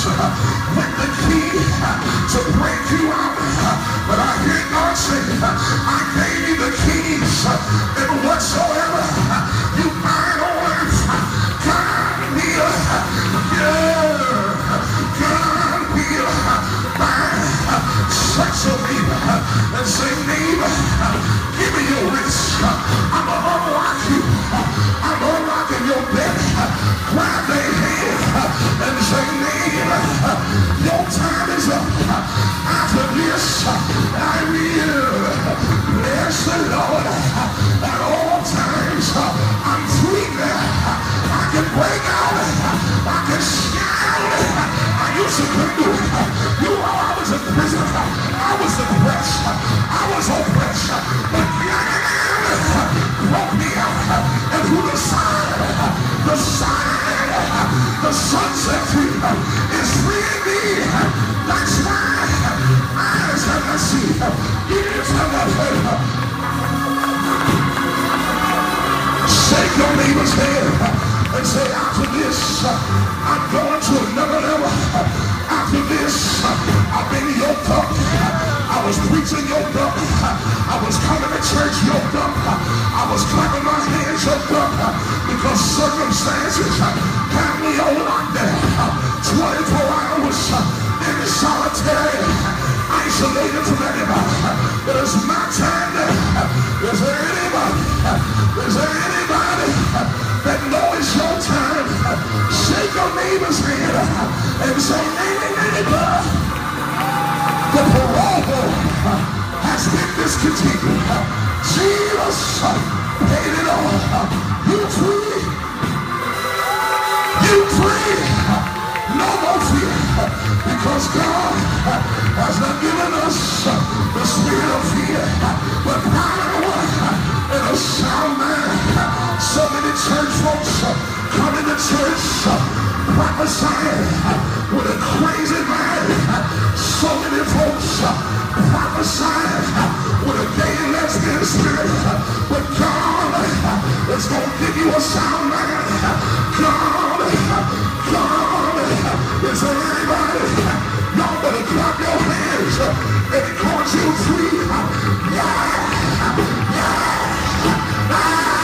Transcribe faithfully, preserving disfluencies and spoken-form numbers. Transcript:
with the key to break you out. But I hear God say, I gave you the keys, and whatsoever you bind on earth, God will, yeah, God will bind. Touch your neighbor and say, neighbor, give me your wrist. I'm gonna unlock you. I'm unlocking your belly. Grab their hand and say, neighbor, your time is up. After this, I will bless the Lord at all times. I'm free now. I can break out. I can shout. I used to couldn't do it. You know, I was in prison. I was depressed. I was oppressed. But God brought me out. And who the sign, the sign, the sunset free is free indeed. That's why eyes have not seen, ears have not heard. Shake your neighbor's hand and say, after this, I'm going to another level. After this, I've been yoked up. I was preaching yoked up. I was coming to church yoked up. I was clapping my hands yoked up because circumstances had me on lockdown. twenty-four hours in solitary, isolated from anybody. But it's my time now. Is there anybody? Is there anybody that knows it's your time? Shake your neighbor's hand and say, neighbor, the parole board has been discontinued. Jesus paid it all. You free. You free. No more fear. Because God has not given us the spirit of fear, but power and a sound mind. So many church folks come into church prophesying with a crazy mind. So many folks prophesying with a gay and lesbian spirit. But God is going to give you a sound mind. God, God, is there anybody? Y'all better clap your hands and cause you free. Yeah, yeah, yeah.